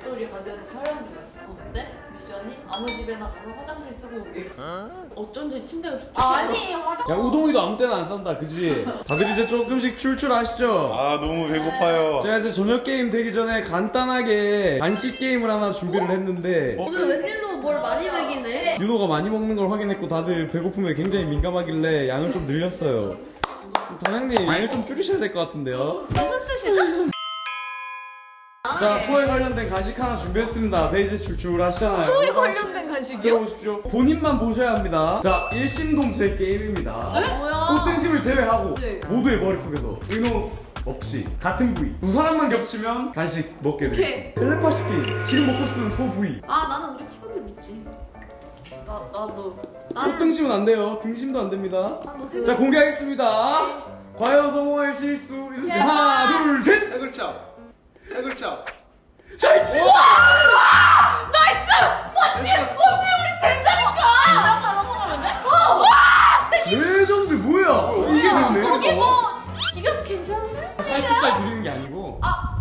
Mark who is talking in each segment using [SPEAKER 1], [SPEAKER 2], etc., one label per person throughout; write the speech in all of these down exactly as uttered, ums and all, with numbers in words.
[SPEAKER 1] 마돌이 가게에서 촬영 중이었어. 근데 미션이 아무 집에나 가서 화장실 쓰고 오게. 어쩐지 침대가 축축해. 아니 화장.
[SPEAKER 2] 야 우동이도 아무 때나 안 산다, 그지? 다들 이제 조금씩 출출하시죠?
[SPEAKER 3] 아 너무 배고파요.
[SPEAKER 2] 제가 이제 저녁 게임 되기 전에 간단하게 간식 게임을 하나 준비를 했는데
[SPEAKER 4] 오늘 웬일로 뭘 많이 먹이네?
[SPEAKER 2] 윤호가 많이 먹는 걸 확인했고 다들 배고픔에 굉장히 민감하길래 양을 좀 늘렸어요. 단장님 양을 좀 줄이셔야 될 것 같은데요?
[SPEAKER 4] 무슨 뜻이죠?
[SPEAKER 2] 자, 소에 관련된 간식 하나 준비했습니다. 베이지 출출하시잖아요.
[SPEAKER 4] 소에 관련된 간식이요?
[SPEAKER 2] 들어보십시오. 본인만 보셔야 합니다. 자, 일심동체 게임입니다.
[SPEAKER 1] 뭐야?
[SPEAKER 2] 꽃등심을 제외하고
[SPEAKER 4] 네.
[SPEAKER 2] 모두의 머릿속에서 윤호 없이 같은 부위 두 사람만 겹치면 간식 먹게 돼요. 텔레파시 게임. 지금 먹고 싶은 소 부위.
[SPEAKER 4] 아 나는 우리 팀원들 믿지.
[SPEAKER 1] 나 나도.
[SPEAKER 2] 꽃등심은 안 돼요. 등심도 안 됩니다.
[SPEAKER 4] 나도 세.
[SPEAKER 2] 자, 공개하겠습니다. 과연 성공할 실수 있을지. 하나, 둘, 셋!
[SPEAKER 3] 세 글자. 세 글자.
[SPEAKER 2] 잘치!
[SPEAKER 4] 나이스! 맞지? 언니 우리 된다니까!
[SPEAKER 1] 나 넘어가면 돼?
[SPEAKER 4] 어! 와!
[SPEAKER 2] 레전드 뭐야? 이게 됐네.
[SPEAKER 4] 저기 뭐 지금 괜찮으세요?
[SPEAKER 2] 살치살 드리는 게 아니고.
[SPEAKER 4] 아!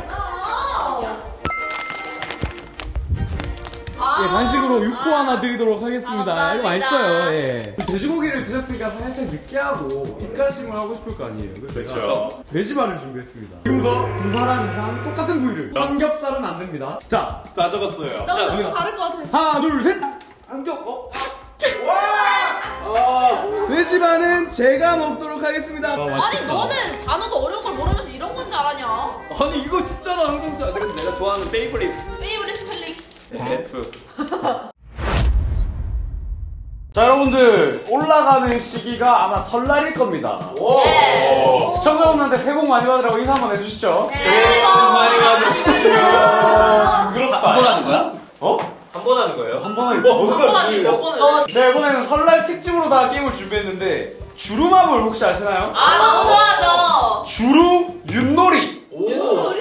[SPEAKER 2] 예, 간식으로 육포 하나 드리도록 하겠습니다.
[SPEAKER 1] 아,
[SPEAKER 2] 이거 맛있어요. 예. 돼지고기를 드셨으니까 살짝 느끼하고 입가심을 하고 싶을 거 아니에요. 그래서 제가
[SPEAKER 3] 그렇죠.
[SPEAKER 2] 돼지말을 준비했습니다. 지금부터 두 사람 이상 똑같은 부위를. 삼겹살은 안 됩니다. 자,
[SPEAKER 3] 다 적었어요.
[SPEAKER 4] 나
[SPEAKER 2] 자,
[SPEAKER 4] 오늘
[SPEAKER 2] 우리가-
[SPEAKER 4] 다를 것 같아.
[SPEAKER 2] 하나, 둘, 셋!
[SPEAKER 3] 안경. 어?
[SPEAKER 2] 돼지말은 제가 먹도록 하겠습니다.
[SPEAKER 4] 아니 너는 단어도 어려운 걸 모르면서 이런 건 줄 알았냐?
[SPEAKER 3] 아니 이거 쉽잖아 한국사. 내가 내가 좋아하는 페이보릿.
[SPEAKER 4] 페이브릿 스펠링.
[SPEAKER 3] F.
[SPEAKER 2] 자, 여러분들 올라가는 시기가 아마 설날일 겁니다.
[SPEAKER 3] 오.
[SPEAKER 4] 네.
[SPEAKER 2] 시청자분한테 새해 복 많이 받으라고 인사 한번 해주시죠.
[SPEAKER 3] 새해 복 많이 받으십시오.
[SPEAKER 2] 징그럽다.
[SPEAKER 3] 한 번 하는 거야?
[SPEAKER 2] 어?
[SPEAKER 3] 한 번 하는 거예요?
[SPEAKER 2] 한 번 하는
[SPEAKER 4] 몇번 하지? 몇 번을?
[SPEAKER 2] 네, 이번에는 설날 특집으로 다 게임을 준비했는데 주루마블 혹시 아시나요?
[SPEAKER 4] 아 너무 좋아하죠.
[SPEAKER 2] 주루 윷놀이.
[SPEAKER 3] 오.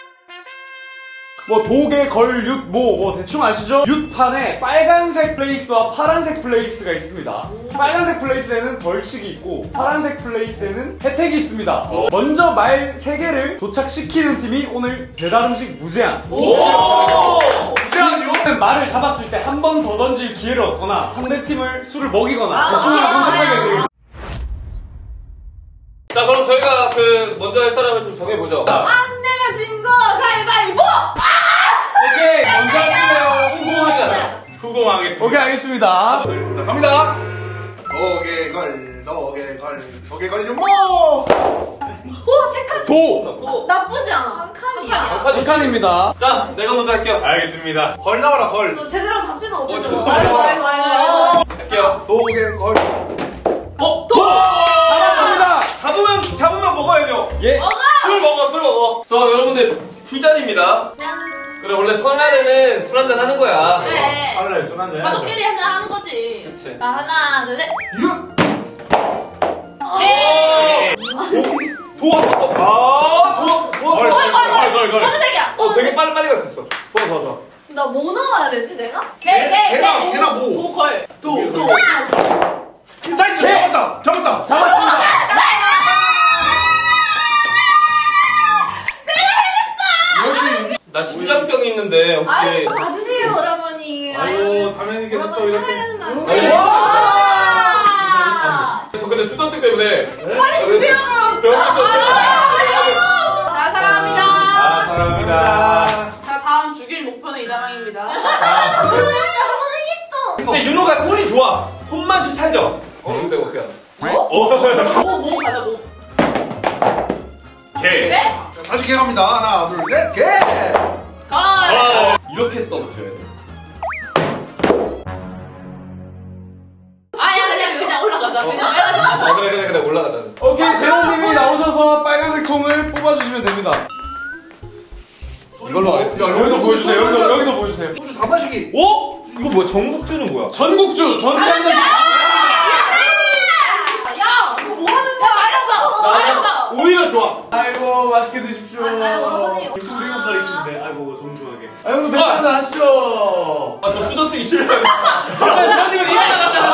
[SPEAKER 2] 뭐 도개, 걸, 윷, 뭐, 뭐 대충 아시죠? 윷판에 빨간색 플레이스와 파란색 플레이스가 있습니다. 빨간색 플레이스에는 벌칙이 있고 파란색 플레이스에는 혜택이 있습니다.
[SPEAKER 3] 어.
[SPEAKER 2] 먼저 말 세 개를 도착시키는 팀이 오늘 배달 음식 무제한.
[SPEAKER 3] 오. 무제한이요?
[SPEAKER 2] 말을 잡았을 때 한 번 더 던질 기회를 얻거나 상대팀을 술을 먹이거나
[SPEAKER 4] 아,
[SPEAKER 2] 대충
[SPEAKER 4] 아,
[SPEAKER 2] 선택하게
[SPEAKER 4] 아,
[SPEAKER 2] 되겠습니다.
[SPEAKER 5] 자, 그럼 저희가 그 먼저 할 사람을 좀 정해보죠.
[SPEAKER 4] 안 내면 진 거 가위바위보!
[SPEAKER 2] 오케이, 먼저 하실래요? 후공하시나요?
[SPEAKER 3] 후공하겠습니다.
[SPEAKER 2] 오케이, 알겠습니다.
[SPEAKER 3] 알겠습니다. 갑니다. 도개걸 도개걸 도개걸 윤모.
[SPEAKER 4] 오 색깔
[SPEAKER 2] 도!
[SPEAKER 5] 또.
[SPEAKER 4] 나쁘지 않아. 한 칸이야.
[SPEAKER 2] 한 칸입니다.
[SPEAKER 5] 자, 내가 먼저 할게요.
[SPEAKER 3] 알겠습니다. 걸 나와라 걸.
[SPEAKER 4] 너 제대로 잡지는 못했어.
[SPEAKER 3] 저-
[SPEAKER 4] 아이고 아이고 아이고.
[SPEAKER 5] 할게요.
[SPEAKER 3] 도개걸.
[SPEAKER 5] 어?
[SPEAKER 2] 잡았습니다!
[SPEAKER 3] 잡으면 잡으면 먹어야죠.
[SPEAKER 2] 예.
[SPEAKER 5] 술 먹어, 술 먹어. 자, 여러분들, 술잔입니다. 그래, 원래 설날에는 술 한잔 하는 거야.
[SPEAKER 4] 그래.
[SPEAKER 2] 설날 술 한잔
[SPEAKER 4] 가족끼리 한잔 하는 거지.
[SPEAKER 5] 그치.
[SPEAKER 4] 자 하나 둘 셋.
[SPEAKER 3] 윷.
[SPEAKER 4] 네.
[SPEAKER 5] 도와, 도와. 아, 도와, 도와.
[SPEAKER 3] 걸,
[SPEAKER 4] 걸, 걸, 걸.
[SPEAKER 3] 걸, 걸.
[SPEAKER 4] 검은색이야.
[SPEAKER 5] 어, 되게
[SPEAKER 4] 검은색.
[SPEAKER 5] 빨리, 빨리 갔었어. 좋아, 좋아, 좋아.
[SPEAKER 4] 나 뭐 넣어야 되지 내가?
[SPEAKER 3] 개, 개나, 개나 뭐.
[SPEAKER 4] 도걸.
[SPEAKER 5] 도, 도.
[SPEAKER 3] 나이스. 잡았다. 잡았다.
[SPEAKER 2] 잡았습니다!
[SPEAKER 5] 나 심장병 있는데, 혹시.
[SPEAKER 4] 아유 좀 받으세요 오라버니.
[SPEAKER 3] 아유 당연히 이게 또
[SPEAKER 4] 오라버니
[SPEAKER 3] 이렇게.
[SPEAKER 4] 사랑하는 마음.
[SPEAKER 5] 아유.
[SPEAKER 4] 와.
[SPEAKER 5] 저 근데 수전증 때문에.
[SPEAKER 4] 빨리 주세요.
[SPEAKER 5] 병원
[SPEAKER 4] 나 사랑합니다.
[SPEAKER 3] 아 사랑합니다.
[SPEAKER 1] 자 다음 죽일 목표는 이다랑입니다.
[SPEAKER 5] 근데 윤호가 손이 좋아. 손맛이 찰져. 어, 근데 어떻게 알아?
[SPEAKER 1] 뭐 뭐 가자 뭐.
[SPEAKER 3] 개.
[SPEAKER 1] 네?
[SPEAKER 3] 자, 다시 개 갑니다. 하나 둘 셋. 개.
[SPEAKER 4] 걸.
[SPEAKER 5] 아, 이렇게 떠붙여야 돼.
[SPEAKER 4] 아야 그냥 그냥 올라가자. 그냥
[SPEAKER 5] 아,
[SPEAKER 4] 빨간색.
[SPEAKER 5] 자, 그래, 그래, 그래, 올라가자.
[SPEAKER 2] 오케이, 제로님이 나오셔서 빨간색 통을 뽑아주시면 됩니다. 이걸로 하겠습니다.
[SPEAKER 3] 야,
[SPEAKER 2] 여기서
[SPEAKER 3] 여기서
[SPEAKER 2] 보여주세요.
[SPEAKER 3] 소주
[SPEAKER 2] 여기서,
[SPEAKER 3] 한 잔.
[SPEAKER 2] 여기서 보여주세요.
[SPEAKER 3] 소주 다 마시기.
[SPEAKER 5] 오? 이거 뭐야? 전국주는 뭐야?
[SPEAKER 2] 전국주! 전주 한 잔씩!
[SPEAKER 4] 야, 너 뭐 하는 거야? 알았어. 알았어.
[SPEAKER 5] 오히려 좋아.
[SPEAKER 2] 아이고, 맛있게 드십시오.
[SPEAKER 4] 아, 아유, 어머니.
[SPEAKER 2] 일곱 살이신데, 아이고, 정중하게. 아이고, 맥주 한잔 하시죠.
[SPEAKER 5] 아, 저 수전증이 싫어요.
[SPEAKER 2] 제로님은 이거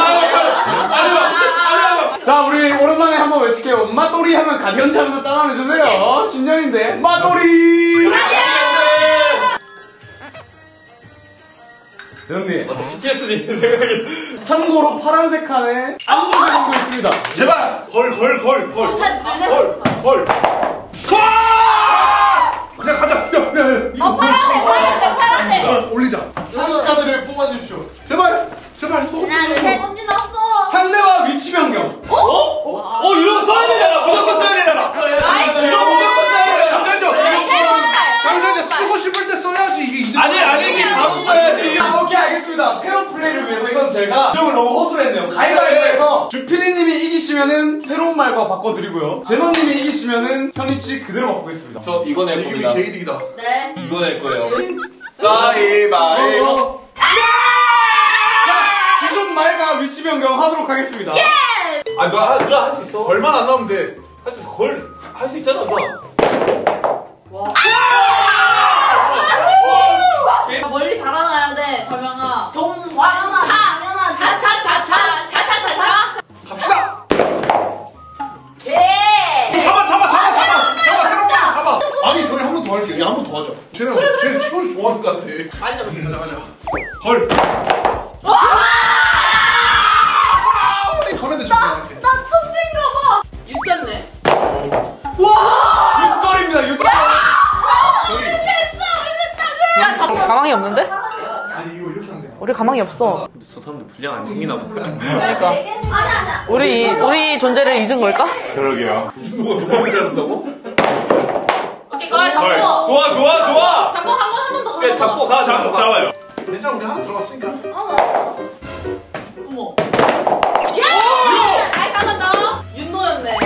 [SPEAKER 2] 자, 우리 오랜만에 한번 외칠게요. 엄마 또리 하면 가디언즈 하면서 짠하면 주세요. 신년인데. 엄마 또리! 정리해.
[SPEAKER 5] 맞아, 피티에스디 생각이.
[SPEAKER 2] 참고로 파란색 칸에 안무제공도 있습니다.
[SPEAKER 3] 제발! 걸, 걸, 걸, 걸.
[SPEAKER 1] 하나, 둘, 셋.
[SPEAKER 3] 걸, 걸. 걸! 그냥 가자. 야, 야, 야. 이거
[SPEAKER 4] 어, 파란색, 파란색, 파란색.
[SPEAKER 3] 걸 올리자.
[SPEAKER 2] 찬스 카드를 뽑아주십시오.
[SPEAKER 3] 제발! 제발, 소금
[SPEAKER 4] 하나, 둘, 셋. 언제 나왔어?
[SPEAKER 2] 상대와 위치 변경.
[SPEAKER 5] 어? 어? 어, 이런 거 써야 되잖아. 무조건 써야 되잖아.
[SPEAKER 4] 나이스.
[SPEAKER 5] 이런 무조건 써야 되잖아.
[SPEAKER 3] 잠시만요. 잠시만요. 쓰고 싶을 때 써야지. 이게 이득.
[SPEAKER 5] 아니, 아니, 이게 바로 써야지.
[SPEAKER 2] 아, 오케이, 알겠습니다. 페어 플레이를 위해서 이건 제가 주정을 너무 허술했네요. 가위바위보해서 주피디님이 이기시면은 새로운 말과 바꿔드리고요. 제노님이 이기시면은 현이치 그대로 바꾸겠습니다.
[SPEAKER 5] 저 이거 낼 겁니다.
[SPEAKER 3] 이게 개이득이다.
[SPEAKER 1] 네.
[SPEAKER 5] 이거 낼 거예요. 가위바위보.
[SPEAKER 2] 기존 말과 위치 변경 하도록 하겠습니다.
[SPEAKER 5] 아, 너, 누나 할 수 있어.
[SPEAKER 3] 걸만 안 나오면 돼.
[SPEAKER 5] 할 수 있어. 걸, 할 수 있잖아, 누나.
[SPEAKER 1] 멀리 달아놔야 돼, 가명아.
[SPEAKER 4] 동완차. 차, 차, 차, 차, 차, 차, 차, 차.
[SPEAKER 3] 갑시다.
[SPEAKER 4] 개.
[SPEAKER 3] 잡아, 잡아, 잡아, 잡아. 잡아, 새로운 거 잡아. 아니, 저희 한 번 더 할게요. 야, 한 번 더 하자. 쟤는, 쟤는 치고를 좋아하는 것 같아.
[SPEAKER 4] 많이 잡았어.
[SPEAKER 3] 가자, 가자. 걸. 커맨드 좀 할게.
[SPEAKER 4] 나 천재인가 봐. 육겠네.
[SPEAKER 2] 육걸입니다, 육걸.
[SPEAKER 4] 야, 잡.
[SPEAKER 6] 가망이 없는데?
[SPEAKER 3] 아니, 이거 이렇게 하면 돼.
[SPEAKER 6] 우리 가망이 없어.
[SPEAKER 5] 저 사람들 분량 안 생기나 보다.
[SPEAKER 6] 그러니까
[SPEAKER 4] 아니야, 아니야.
[SPEAKER 6] 우리 우리 존재를 잊은 걸까?
[SPEAKER 5] 그러게요.
[SPEAKER 3] 누가 두 번을 한다고?
[SPEAKER 4] 오케이, 걸 잡고.
[SPEAKER 5] 좋아, 좋아, 좋아.
[SPEAKER 4] 잡고 한 번, 한 번 더.
[SPEAKER 5] 그래, 잡고 가, 잡고 가. 잡아요.
[SPEAKER 3] 괜찮아, 우리 하나 들어갔으니까.
[SPEAKER 4] 어머.
[SPEAKER 1] 어머.
[SPEAKER 4] 예! 나이스 한번 더.
[SPEAKER 1] 윤노였네.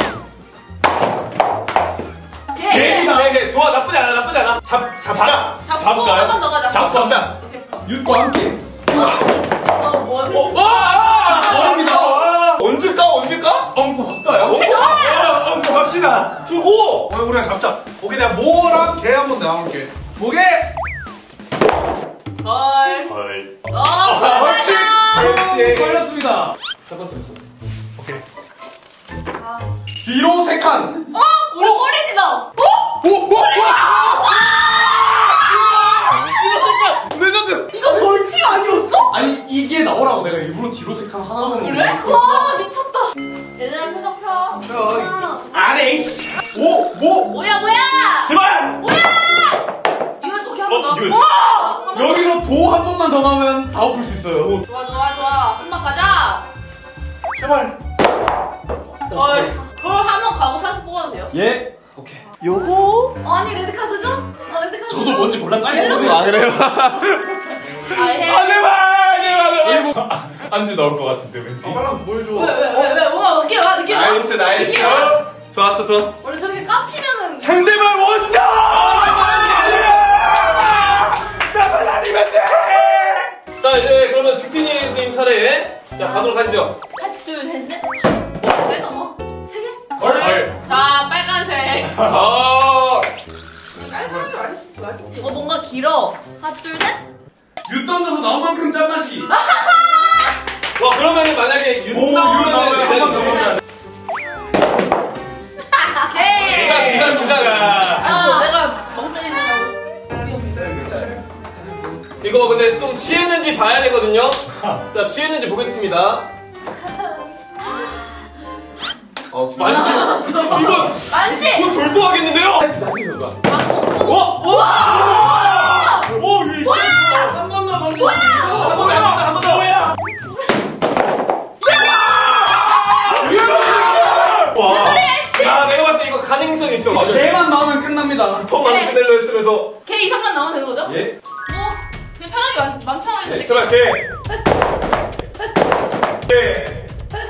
[SPEAKER 4] 개.
[SPEAKER 5] 개이다. 개, 개. 좋아, 나쁘지 않아, 나쁘지 않아. 잡, 잡자.
[SPEAKER 4] 잡고 한 번 더 가자.
[SPEAKER 5] 잡, 잡자.
[SPEAKER 2] 육과 함께.
[SPEAKER 1] 어, 뭐.
[SPEAKER 5] 어, 와! 아!
[SPEAKER 2] 어렵니다.
[SPEAKER 5] 언제 까? 언제 까?
[SPEAKER 2] 엉고 할까요?
[SPEAKER 5] 어, 엉고 갑시다. 두고!
[SPEAKER 3] 어, 우리가 잡자. 오케이, 내가 모랑 개 한번 나올게. 모개!
[SPEAKER 1] 걸.
[SPEAKER 5] 헐.
[SPEAKER 4] 어,
[SPEAKER 5] 그렇지. 그렇지.
[SPEAKER 2] 걸렸습니다.
[SPEAKER 5] 세 번째.
[SPEAKER 3] 오케이.
[SPEAKER 2] 뒤로 세 칸.
[SPEAKER 1] 어? 우리 꼬린이다. 어?
[SPEAKER 3] 오! 오! 오! 레전드!
[SPEAKER 1] 이거 벌칙 아니었어?
[SPEAKER 2] 아니, 이게 나오라고 내가 일부러 뒤로 세 칸 하나 넣은
[SPEAKER 1] 그래?
[SPEAKER 2] 건데.
[SPEAKER 1] 와, 미쳤다.
[SPEAKER 4] 얘들아 표정 펴.
[SPEAKER 3] 야,
[SPEAKER 5] 안에 이씨.
[SPEAKER 3] 오! 뭐?
[SPEAKER 4] 뭐야, 뭐야?
[SPEAKER 5] 제발!
[SPEAKER 4] 이거 또 한번 더.
[SPEAKER 5] 어, 이거.
[SPEAKER 4] 와! 한번 더.
[SPEAKER 2] 여기서 도 한 번만 더 나오면 다 엎을 수 있어요.
[SPEAKER 4] 좋아, 좋아, 좋아. 손만 가자.
[SPEAKER 3] 제발.
[SPEAKER 4] 걸. 걸 한 번 가고 찬스 뽑아도 돼요?
[SPEAKER 2] 예. 오케이.
[SPEAKER 3] 요거?
[SPEAKER 4] 아니, 레드카드죠? 아, 레드카드.
[SPEAKER 2] 저도 뭔지 몰라. 빨리
[SPEAKER 4] 멜로디.
[SPEAKER 2] 보세요.
[SPEAKER 5] 아, 그래요?
[SPEAKER 4] 아, 해.
[SPEAKER 5] 아, 제발! 제발! 제발!
[SPEAKER 2] 일곱.
[SPEAKER 5] 안주 나올 것 같은데, 왠지.
[SPEAKER 3] 아, 빨리 한번 보여줘.
[SPEAKER 1] 왜, 왜, 왜, 왜, 뭐야, 늦게 와, 늦게 와.
[SPEAKER 5] 나이스, 나이스.
[SPEAKER 1] 늦게 와.
[SPEAKER 5] 좋았어, 좋았어.
[SPEAKER 4] 원래 저렇게 까치면은.
[SPEAKER 5] 상대방 원정! 나만 아니면 돼! 자, 이제 그러면 주피디님 차례. 자, 가도록 하시죠.
[SPEAKER 4] 하나, 둘, 셋, 넷. 어, 네, 넘어. 세 개?
[SPEAKER 5] 헐, 헐.
[SPEAKER 4] 자, 빨간색.
[SPEAKER 5] 아,
[SPEAKER 4] 깔끔하게 맛있지, 맛있지. 이거 뭔가 길어. 하나, 둘, 셋.
[SPEAKER 2] 유 던져서 나온 만큼 짠 마시기.
[SPEAKER 5] 와, 그러면은 만약에
[SPEAKER 2] 오,
[SPEAKER 5] 윤
[SPEAKER 2] 윤
[SPEAKER 5] 나오면
[SPEAKER 2] 나오면 한 번 더 먹어야
[SPEAKER 5] 기간,
[SPEAKER 4] 네.
[SPEAKER 5] 기간, 기간.
[SPEAKER 4] 아, 내가 멍 때리느냐고.
[SPEAKER 5] 이거 근데 좀 취했는지 봐야 되거든요. 자, 취했는지 보겠습니다. 어, 만시. 이거
[SPEAKER 4] 만지!
[SPEAKER 5] 곧 졸도하겠는데요? 어?
[SPEAKER 2] 와! 오, 위. 한 번 더 던져.
[SPEAKER 5] 한 번 더 해봐, 한 번 더. 뭐야? 와. 야, 내가 봤을 때 이거 가능성 있어. 맞아.
[SPEAKER 2] 개만 나오면 끝납니다.
[SPEAKER 5] 더 많은 그대로 했으면서.
[SPEAKER 1] K 이상만 나오면 되는 거죠?
[SPEAKER 2] 예.
[SPEAKER 4] 뭐, 그냥 편하게, 맘, 맘 편하게
[SPEAKER 5] 네,
[SPEAKER 4] 되게.
[SPEAKER 5] 제발, 개. 개.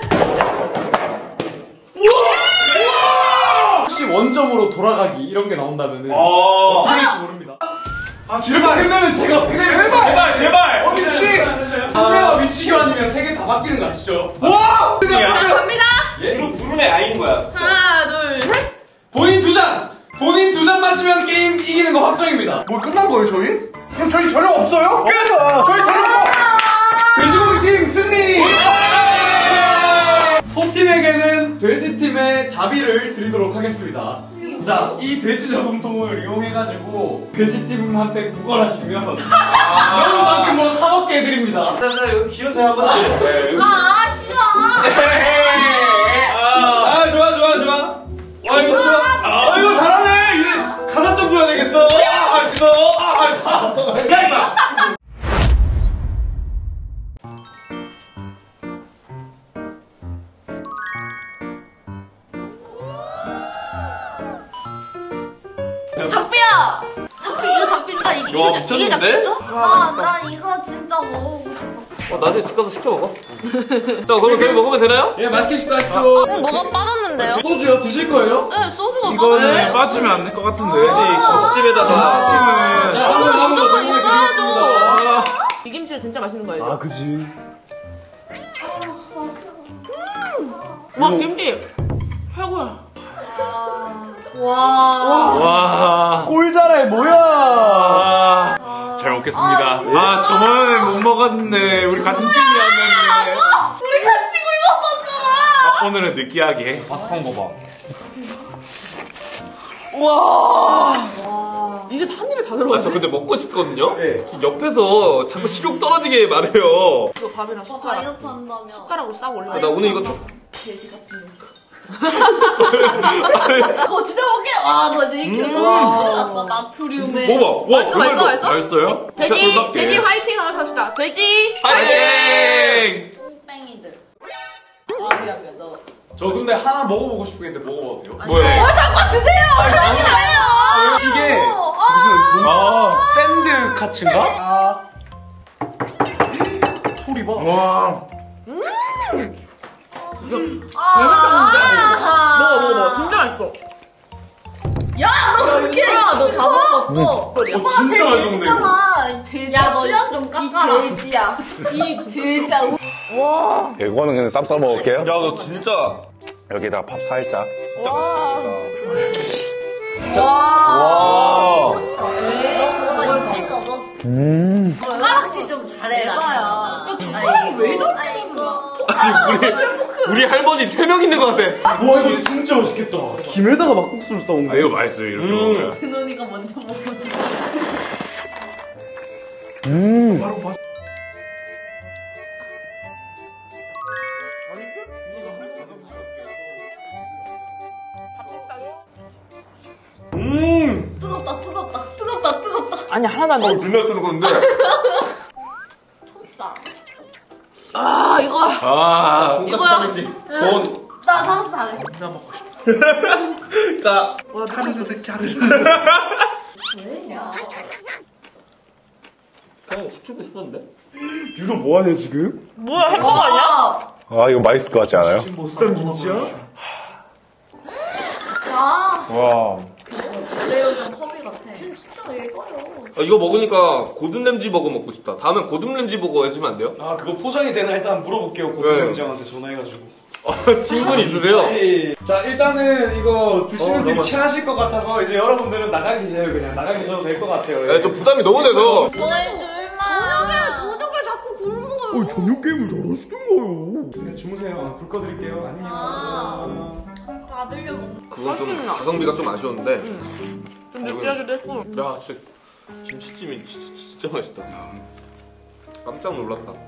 [SPEAKER 2] 혹시 원점으로 돌아가기 이런 게 나온다면은
[SPEAKER 5] 어.
[SPEAKER 2] 어떻게 될지 모릅니다.
[SPEAKER 3] 아,
[SPEAKER 2] 이렇게 끝나면 제가 어떻게 될지
[SPEAKER 5] 제발, 제발.
[SPEAKER 3] 어, 미치!
[SPEAKER 2] 상대가 위치 교환이면 세 개 다 바뀌는 거 아시죠?
[SPEAKER 3] 와!
[SPEAKER 4] 자, 갑니다.
[SPEAKER 5] 부르, 부름의 아이인 거야.
[SPEAKER 4] 하나, 둘, 셋.
[SPEAKER 2] 본인 두 잔! 본인 두 잔 마시면 게임 이기는 거 확정입니다.
[SPEAKER 3] 뭐 끝난 거예요, 저희? 그럼 저희 전혀 없어요? 끝! 저희 전혀 없어!
[SPEAKER 2] 돼지고기 팀 승리! 소팀에게는 돼지팀의 자비를 드리도록 하겠습니다. 자, 이 돼지 저금통을 이용해가지고 돼지팀한테 구걸하시면 여러분만큼 뭐 사먹게 해드립니다.
[SPEAKER 5] 자, 자, 여기 기어세요 한 번씩. 네, 여기.
[SPEAKER 4] 아 싫어.
[SPEAKER 5] 아, 좋아, 좋아, 좋아. 와, 이거 좋아. 아, 이거 잘하네. 이제 가사 좀 줘야 되겠어. 아, 이거. 아, 아, 야, 이거.
[SPEAKER 4] 작비야. 작비 이거 작비인가 이게
[SPEAKER 5] 와,
[SPEAKER 4] 이게
[SPEAKER 5] 미쳤는데?
[SPEAKER 4] 작비인가?
[SPEAKER 7] 아, 나 이거 진짜 먹어보고 싶었어.
[SPEAKER 5] 어, 나중에 집 가서 시켜 먹어. 자, 그럼 저희 먹으면 되나요?
[SPEAKER 2] 예, 맛있게 식사하십시오.
[SPEAKER 4] 뭐가 빠졌는데요?
[SPEAKER 2] 소주요? 드실 거예요?
[SPEAKER 4] 네 소주가
[SPEAKER 8] 이거는
[SPEAKER 4] 빠졌네.
[SPEAKER 8] 빠지면 안 될 것 같은데.
[SPEAKER 5] 그렇지, 김치집에다가.
[SPEAKER 2] 자, 한번 한번
[SPEAKER 4] 무조건
[SPEAKER 2] 먹어보겠습니다.
[SPEAKER 4] 있어야죠. 이 김치 진짜 맛있는 거예요.
[SPEAKER 8] 아, 그지.
[SPEAKER 4] 와 김치 최고야.
[SPEAKER 8] 와.
[SPEAKER 2] 꼴자랄 뭐야?
[SPEAKER 8] 아, 잘 먹겠습니다. 아, 저번에 못 먹었는데, 우리 같은 팀이었는데.
[SPEAKER 4] 우리 같이 굶었었잖아.
[SPEAKER 8] 아, 오늘은 느끼하게.
[SPEAKER 2] 맛한 거 봐.
[SPEAKER 4] 와. 이게 한 입에 다
[SPEAKER 5] 아,
[SPEAKER 4] 들어가지?
[SPEAKER 5] 저 근데 먹고 싶거든요?
[SPEAKER 2] 네.
[SPEAKER 5] 옆에서 자꾸 식욕 떨어지게 말해요.
[SPEAKER 4] 이거 밥이랑 숟가락
[SPEAKER 7] 다이어트 한다며.
[SPEAKER 4] 숟가락으로 싹 올려.
[SPEAKER 5] 나 오늘 이거 좀.
[SPEAKER 7] 돼지 같은 거.
[SPEAKER 1] 어 진짜 먹게. 와너 이제 일 킬로그램 음. 나트륨에.
[SPEAKER 5] 먹어봐. 와,
[SPEAKER 4] 맛있어 맛있어 맛있어.
[SPEAKER 8] 맛있어요?
[SPEAKER 4] 돼지
[SPEAKER 5] 자,
[SPEAKER 4] 돼지 화이팅 한번 합시다. 돼지.
[SPEAKER 5] 파이팅!
[SPEAKER 7] 뺑이들.
[SPEAKER 1] 아 미안 미안 너.
[SPEAKER 2] 저 근데 하나 먹어보고 싶겠는데 먹어봐도 돼요?
[SPEAKER 5] 뭐야?
[SPEAKER 2] 아, 이게 무슨
[SPEAKER 8] 아,
[SPEAKER 2] 샌드 카츠인가? 아. 소리 봐.
[SPEAKER 8] 와.
[SPEAKER 4] 먹어 먹어 먹어. 진짜 맛있어.
[SPEAKER 1] 너 그렇게. 야너다 먹었어.
[SPEAKER 2] 어, 진짜 맛있는데 이거.
[SPEAKER 7] 돼지잖아. 이 돼지야.
[SPEAKER 1] 야
[SPEAKER 7] 너
[SPEAKER 1] 수염 좀 깎아라.
[SPEAKER 7] 이 돼지야. 이 돼지야.
[SPEAKER 4] 와.
[SPEAKER 9] 이거는 그냥 쌉싸 먹을게요.
[SPEAKER 5] 야, 너 진짜.
[SPEAKER 9] 여기다가 밥 살짝.
[SPEAKER 5] 진짜 맛있겠다.
[SPEAKER 7] 너
[SPEAKER 2] 와.
[SPEAKER 7] 그러다 입 찢어져.
[SPEAKER 9] 음.
[SPEAKER 1] 숟가락질 좀 잘해라.
[SPEAKER 7] 에바야.
[SPEAKER 1] 너 젓가락 왜 저렇게
[SPEAKER 7] 아이고.
[SPEAKER 5] 아니, 우리, 우리 할머니 세 명 있는 것 같아.
[SPEAKER 2] 와 이거 진짜 맛있겠다.
[SPEAKER 5] 김에다가 막국수를 싸온
[SPEAKER 8] 아, 이거 맛있어요, 이렇게
[SPEAKER 2] 음.
[SPEAKER 8] 먹으면.
[SPEAKER 1] 근원이가 먼저 먹어.
[SPEAKER 9] 음.
[SPEAKER 5] 음!
[SPEAKER 7] 뜨겁다, 뜨겁다, 뜨겁다, 뜨겁다.
[SPEAKER 4] 아니 하나도 안
[SPEAKER 5] 어,
[SPEAKER 4] 먹어.
[SPEAKER 5] 눈에 뜨는 건데.
[SPEAKER 4] 아 이거.
[SPEAKER 8] 아,
[SPEAKER 5] 돈가스
[SPEAKER 4] 이거야.
[SPEAKER 5] 삼행시. 돈.
[SPEAKER 7] 나 상스 안 해.
[SPEAKER 5] 까.
[SPEAKER 4] 와
[SPEAKER 8] 하루도 새끼 하루.
[SPEAKER 7] 왜냐?
[SPEAKER 5] 그냥 시키고 싶었는데.
[SPEAKER 8] 유도 뭐하냐, 지금?
[SPEAKER 4] 뭐야 할 거가 아니야?
[SPEAKER 9] 아, 이거 맛있을 것 같지 않아요?
[SPEAKER 8] 무슨 김치야?
[SPEAKER 7] 아,
[SPEAKER 8] 와.
[SPEAKER 7] 레오 좀 허비 같아. 진짜 이거요.
[SPEAKER 5] 아, 이거 먹으니까 고든 램지 버거 먹고 싶다. 다음엔 고든 램지 버거 해주면 안 돼요?
[SPEAKER 2] 아 그거 포장이 되나 일단 물어볼게요.
[SPEAKER 5] 네.
[SPEAKER 2] 고등병장한테 전화해가지고.
[SPEAKER 5] 친분이 있으세요?
[SPEAKER 2] 예. 자 일단은 이거 드시는
[SPEAKER 5] 어,
[SPEAKER 2] 분이
[SPEAKER 5] 너무
[SPEAKER 2] 체하실 것 같아서 이제 여러분들은 나가 계세요. 그냥 나가 계셔도 될 것 같아요.
[SPEAKER 5] 네, 좀 부담이 너무 돼서.
[SPEAKER 7] 저녁에, 저녁에 자꾸 굶어요.
[SPEAKER 8] 어, 저녁 게임을 잘하시던가요?
[SPEAKER 2] 그냥 주무세요. 불 꺼드릴게요. 안녕.
[SPEAKER 7] 다 들려고.
[SPEAKER 5] 그건 좀 가성비가 좀 아쉬웠는데.
[SPEAKER 4] 좀 느끼하기도 했고.
[SPEAKER 5] 야, 진짜 김치찜이 진짜, 진짜 맛있다. 깜짝 놀랐다.